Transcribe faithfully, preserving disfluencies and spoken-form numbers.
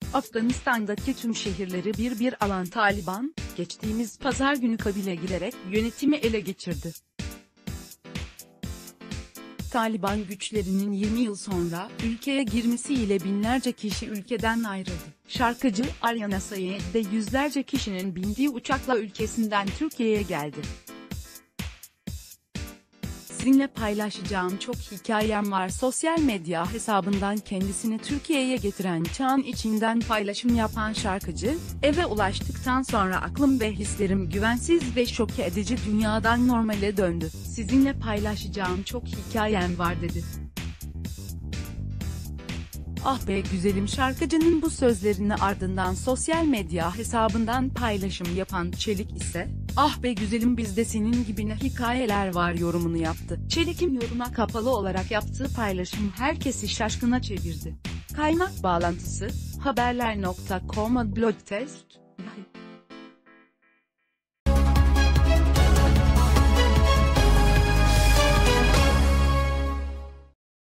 Afganistan'daki tüm şehirleri bir bir alan Taliban, geçtiğimiz pazar günü Kabil'e girerek yönetimi ele geçirdi. Taliban güçlerinin yirmi yıl sonra ülkeye girmesiyle binlerce kişi ülkeden ayrıldı. Şarkıcı Aryana Sayed de yüzlerce kişinin bindiği uçakla ülkesinden Türkiye'ye geldi. Sizinle paylaşacağım çok hikayem var. Sosyal medya hesabından kendisini Türkiye'ye getiren çağın içinden paylaşım yapan şarkıcı, eve ulaştıktan sonra aklım ve hislerim güvensiz ve şok edici dünyadan normale döndü. Sizinle paylaşacağım çok hikayem var dedi. Ah be güzelim şarkıcının bu sözlerini ardından sosyal medya hesabından paylaşım yapan Çelik ise, "Ah be güzelim bizde senin gibi ne hikayeler var" yorumunu yaptı. Çelik'in yoruma kapalı olarak yaptığı paylaşım herkesi şaşkına çevirdi. Kaynak bağlantısı, haberler nokta com. Blog test